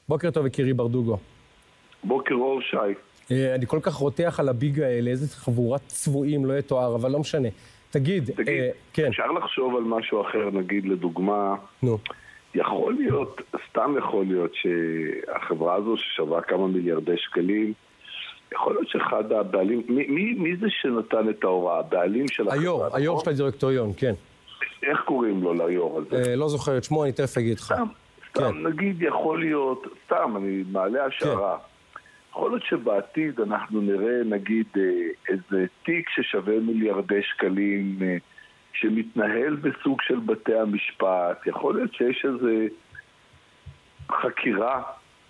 בוקר טוב, יקירי ברדוגו. בוקר אור, שי. אני כל כך רותח על הביג האלה, איזה חבורת צבועים, לא יתואר, אבל לא משנה. תגיד, כן. אפשר לחשוב על משהו אחר, נגיד לדוגמה, יכול להיות, סתם יכול להיות שהחברה הזו ששווה כמה מיליארדי שקלים, יכול להיות שאחד הבעלים, מי זה שנתן את ההוראה? הבעלים של החברה? היור של הדירקטוריון, כן. איך קוראים לו ליור הזה? לא זוכר את שמו, אני תכף אגיד לך. סתם, נגיד יכול להיות, סתם, אני מעלה השערה. יכול להיות שבעתיד אנחנו נראה, נגיד, איזה תיק ששווה מיליארדי שקלים, שמתנהל בסוג של בתי המשפט. יכול להיות שיש איזה חקירה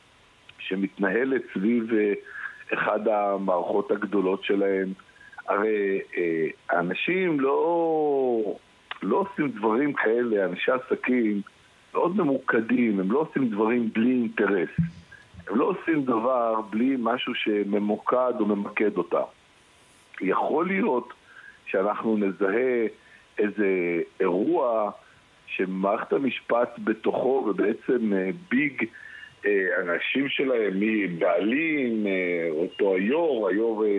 שמתנהלת סביב אחד המערכות הגדולות שלהם. הרי האנשים לא עושים דברים כאלה, אנשי עסקים מאוד ממוקדים, הם לא עושים דברים בלי אינטרס. הם לא עושים דבר בלי משהו שממוקד או ממקד אותם. יכול להיות שאנחנו נזהה איזה אירוע שמערכת המשפט בתוכו ובעצם ביג אנשים שלהם, מבעלים, אותו היור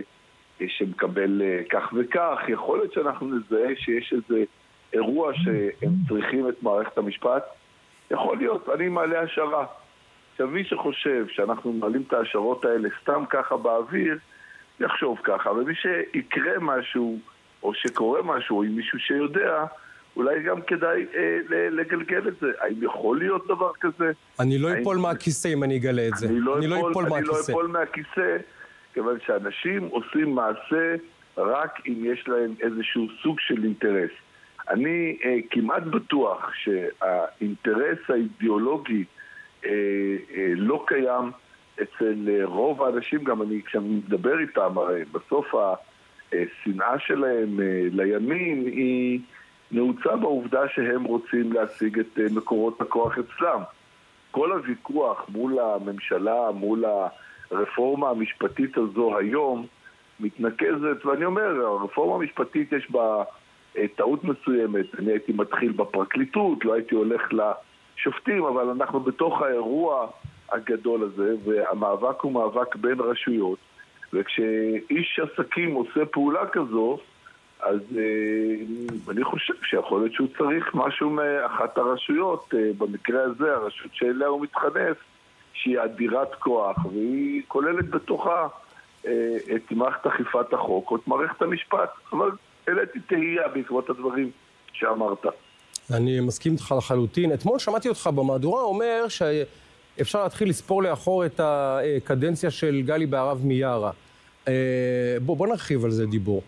שמקבל כך וכך, יכול להיות שאנחנו נזהה שיש איזה אירוע שהם צריכים את מערכת המשפט. יכול להיות, אני מעלה השערה. עכשיו מי שחושב שאנחנו מעלים את ההשערות האלה סתם ככה באוויר, יחשוב ככה, ומי שיקרה משהו או שקורה משהו, או עם מישהו שיודע, אולי גם כדאי לגלגל את זה. האם יכול להיות דבר כזה? אני לא אפול מהכיסא אם אני אגלה את זה. אני לא אפול מהכיסא, כיוון שאנשים עושים מעשה רק אם יש להם איזשהו סוג של אינטרס. אני כמעט בטוח שהאינטרס האידיאולוגי לא קיים אצל רוב האנשים, גם כשאני מדבר איתם, הרי בסוף השנאה שלהם לימין היא נעוצה בעובדה שהם רוצים להשיג את מקורות הכוח אצלם. כל הוויכוח מול הממשלה, מול הרפורמה המשפטית הזו היום, מתנקזת, ואני אומר, הרפורמה המשפטית יש בה טעות מסוימת. אני הייתי מתחיל בפרקליטות, לא הייתי הולך לשופטים, אבל אנחנו בתוך האירוע הגדול הזה, והמאבק הוא מאבק בין רשויות, וכשאיש עסקים עושה פעולה כזו, אז אני חושב שיכול להיות שהוא צריך משהו מאחת הרשויות, במקרה הזה הרשות שאליה הוא מתחנף, שהיא אדירת כוח, והיא כוללת בתוכה את מערכת אכיפת החוק או את מערכת המשפט. אבל העליתי תהייה בעקבות הדברים שאמרת. אני מסכים איתך לחלוטין. אתמול שמעתי אותך במהדורה אומר שאפשר להתחיל לספור לאחור את הקדנציה של גלי בהרב מיארה. בוא נרחיב על זה דיבור.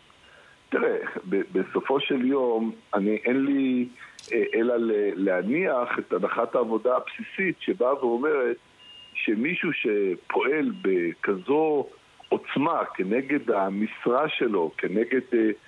תראה, בסופו של יום אין לי אלא להניח את הנחת העבודה הבסיסית שבאה ואומרת שמישהו שפועל בכזו עוצמה כנגד המשרה שלו, כנגד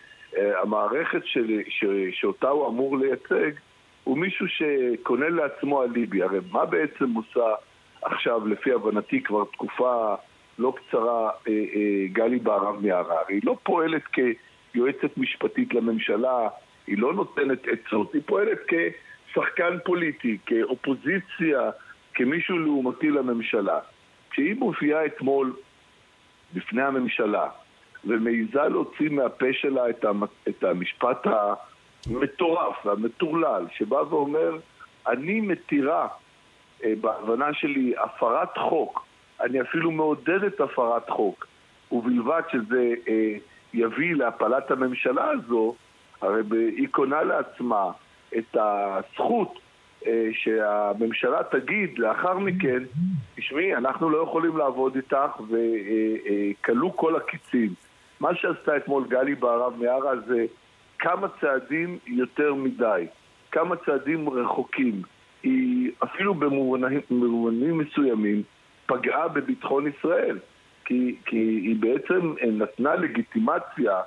המערכת שאותה הוא אמור לייצג, הוא מישהו שקונה לעצמו אליבי. הרי מה בעצם עושה עכשיו, לפי הבנתי כבר תקופה לא קצרה, גלי בהרב מיארה? היא לא פועלת כיועצת משפטית לממשלה, היא לא נותנת עצות, היא פועלת כשחקן פוליטי, כאופוזיציה, כמישהו לעומתי לממשלה. כשהיא מופיעה אתמול בפני הממשלה ומעיזה להוציא מהפה שלה את המשפט המטורף והמטורלל, שבא ואומר, אני מתירה בהבנה שלי הפרת חוק, אני אפילו מעודד את הפרת חוק, ובלבד שזה יביא להפלת הממשלה הזו, הרי היא קונה לעצמה את הזכות שהממשלה תגיד לאחר מכן, תשמעי, אנחנו לא יכולים לעבוד איתך, וקלו כל הקיצים. מה שעשתה אתמול גלי בהרב מיארה זה כמה צעדים יותר מדי, כמה צעדים רחוקים. היא אפילו במובנים מסוימים פגעה בביטחון ישראל, כי היא בעצם נתנה לגיטימציה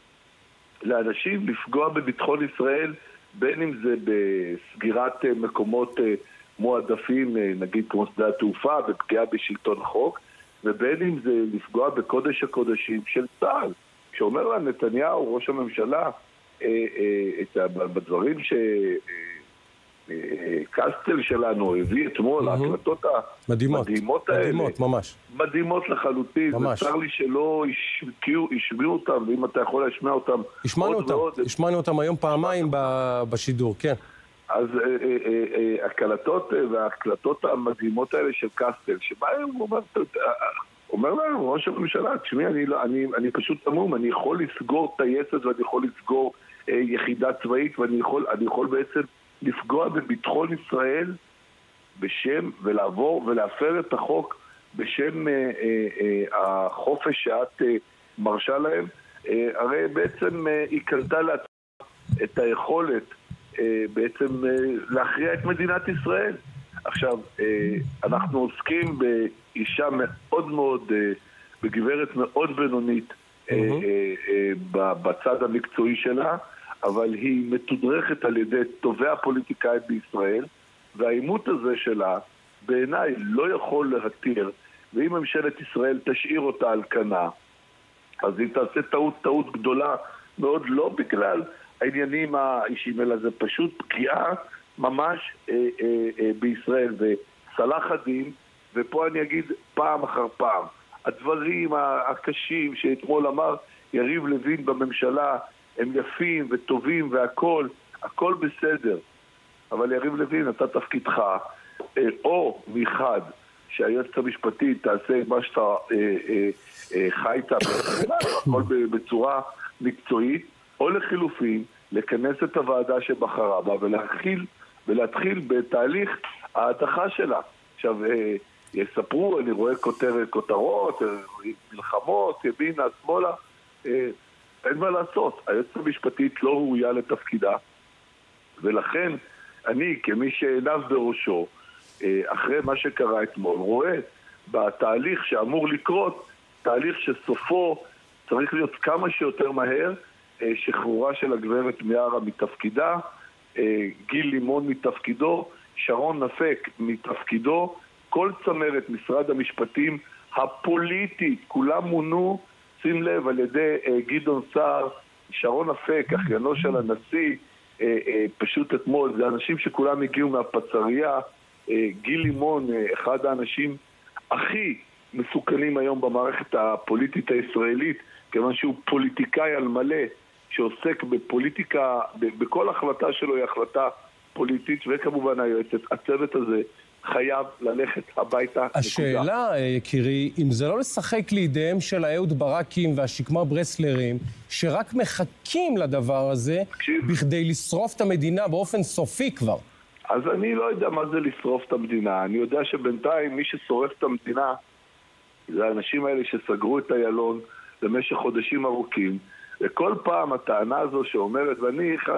לאנשים לפגוע בביטחון ישראל, בין אם זה בסגירת מקומות מועדפים, נגיד כמו שדה התעופה, בפגיעה בשלטון החוק, ובין אם זה לפגוע בקודש הקודשים של צה"ל. כשאומר לה נתניהו, ראש הממשלה, בדברים קסטל שלנו הביא אתמול, ההקלטות המדהימות האלה. מדהימות, ממש. מדהימות לחלוטין. וצר לי שלא השמיעו אותם, ואם אתה יכול להשמיע אותם השמענו אותם היום פעמיים בשידור, כן. אז הקלטות וההקלטות המדהימות האלה של קסטל, שבה הוא אומר לנו, ראש הממשלה, תשמעי, אני פשוט תמום, אני יכול לסגור טייסת ואני יכול לסגור יחידה צבאית, ואני יכול בעצם לפגוע בביטחון ישראל בשם, ולעבור ולהפר את החוק בשם החופש שאת מרשה להם. הרי בעצם היא קלטה לעצמה את היכולת בעצם להכריע את מדינת ישראל. עכשיו, אנחנו עוסקים באישה מאוד מאוד, בגברת מאוד בינונית בצד המקצועי שלה, אבל היא מתודרכת על ידי טובי הפוליטיקאים בישראל, והאימות הזה שלה בעיניי לא יכול להתיר, ואם ממשלת ישראל תשאיר אותה על כנה, אז היא תעשה טעות גדולה מאוד, לא בגלל העניינים האישיים, אלא זה פשוט פגיעה ממש בישראל. וסלאח א-דין, ופה אני אגיד פעם אחר פעם, הדברים הקשים שאתמול אמר יריב לוין בממשלה הם יפים וטובים והכל, הכל בסדר. אבל יריב לוין, אתה תפקידך, או מחד, שהיועצת המשפטית תעשה מה שאתה חיית, הכל בצורה מקצועית, או לחילופין, לכנס את הוועדה שבחרה בה ולהתחיל בתהליך ההדחה שלה. עכשיו, יספרו, אני רואה כותרות, מלחמות, ימינה, שמאלה, אין מה לעשות. היועצת המשפטית לא ראויה לתפקידה, ולכן אני, כמי שעיניו בראשו, אחרי מה שקרה אתמול, רואה בתהליך שאמור לקרות, תהליך שסופו צריך להיות כמה שיותר מהר, שחרורה של הגברת מיארה מתפקידה, גיל לימון מתפקידו, שרון נפק מתפקידו, כל צמרת משרד המשפטים הפוליטית, כולם מונו, שים לב, על ידי גדעון סער, שרון נפק, אחיינו של הנשיא, פשוט אתמול, זה אנשים שכולם הגיעו מהפצריה, גיל לימון, אחד האנשים הכי מסוכנים היום במערכת הפוליטית הישראלית, כיוון שהוא פוליטיקאי על מלא, שעוסק בפוליטיקה, בכל החלטה שלו היא החלטה פוליטית, וכמובן היועצת, הצוות הזה חייב ללכת הביתה. השאלה, יקירי, אם זה לא לשחק לידיהם של האהוד ברקים והשקמה ברסלרים, שרק מחכים לדבר הזה, בכדי לשרוף את המדינה באופן סופי כבר. אז אני לא יודע מה זה לשרוף את המדינה. אני יודע שבינתיים מי ששורף את המדינה, זה האנשים האלה שסגרו את איילון במשך חודשים ארוכים, וכל פעם הטענה הזו שאומרת, ואני אחד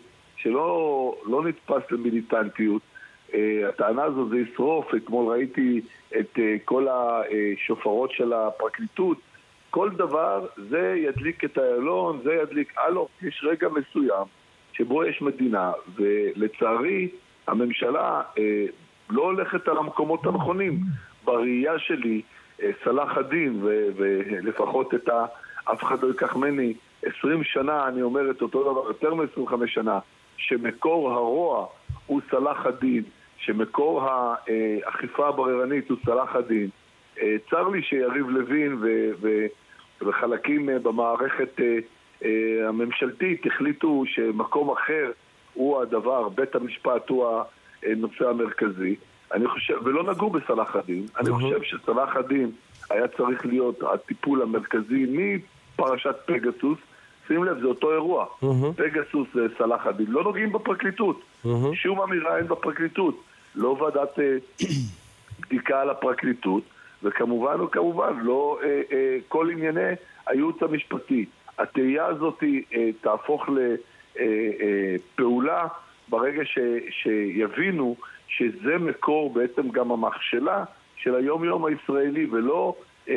שלא נתפס למיליטנטיות, הטענה הזו זה ישרוף. אתמול ראיתי את כל השופרות של הפרקליטות, כל דבר זה ידליק את איילון, זה ידליק, יש רגע מסוים שבו יש מדינה, ולצערי הממשלה לא הולכת על המקומות הנכונים. בראייה שלי, סלאח א-דין, ולפחות אף אחד לא ייקח מני 20 שנה, אני אומר את אותו דבר, יותר מ-25 שנה, שמקור הרוע הוא סלאח א-דין, שמקור האכיפה הבררנית הוא סלאח א-דין. צר לי שיריב לוין וחלקים במערכת הממשלתית החליטו שמקום אחר הוא הדבר, בית המשפט הוא הנושא המרכזי. אני חושב, ולא נגעו בסלאח א-דין, אני חושב שסלאח א-דין היה צריך להיות הטיפול המרכזי מפרשת פגסוס. שים לב, זה אותו אירוע. פגסוס זה סלאח א-דין. לא נוגעים בפרקליטות. שום אמירה אין בפרקליטות. לא ועדת בדיקה על הפרקליטות, וכמובן לא כל ענייני הייעוץ המשפטי. התהייה הזאת תהפוך לפעולה ברגע שיבינו שזה מקור בעצם גם המכשלה של היום-יום הישראלי, ולא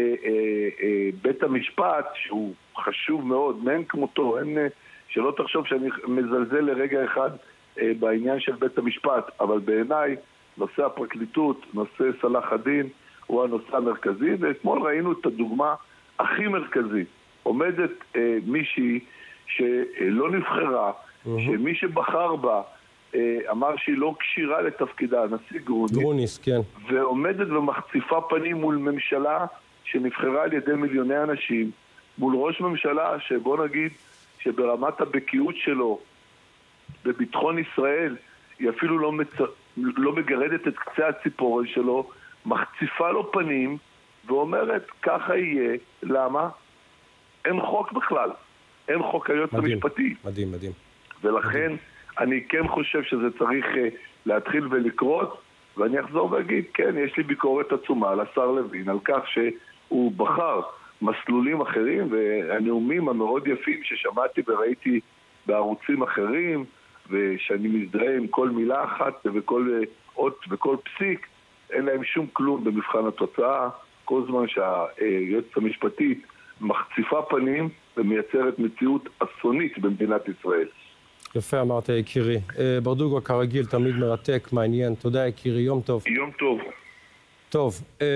בית המשפט, שהוא חשוב מאוד, מאין כמותו, שלא תחשוב שאני מזלזל לרגע אחד בעניין של בית המשפט, אבל בעיניי נושא הפרקליטות, נושא סלאח א-דין, הוא הנושא המרכזי. ואתמול ראינו את הדוגמה הכי מרכזית. עומדת מישהי שלא נבחרה, שמי שבחר בה אמר שהיא לא כשירה לתפקידה, הנשיא גרוניס, כן. ועומדת ומחציפה פנים מול ממשלה שנבחרה על ידי מיליוני אנשים, מול ראש ממשלה שבוא נגיד שברמת הבקיאות שלו בביטחון ישראל היא אפילו לא מגרדת את קצה הציפורן שלו, מחציפה לו פנים ואומרת ככה יהיה. למה? אין חוק בכלל, אין חוק היועץ המשפטי. מדהים, מדהים. ולכן אני כן חושב שזה צריך להתחיל ולקרות, ואני אחזור ואגיד, כן, יש לי ביקורת עצומה לשר לוין על כך שהוא בחר מסלולים אחרים, והנאומים המאוד יפים ששמעתי וראיתי בערוצים אחרים, ושאני מזדהה עם כל מילה אחת וכל אות וכל פסיק, אין להם שום כלום במבחן התוצאה, כל זמן שהיועצת המשפטית מחציפה פנים ומייצרת מציאות אסונית במדינת ישראל. יפה אמרת יקירי. ברדוגו כרגיל תמיד מרתק, מעניין. תודה יקירי, יום טוב. יום טוב. טוב.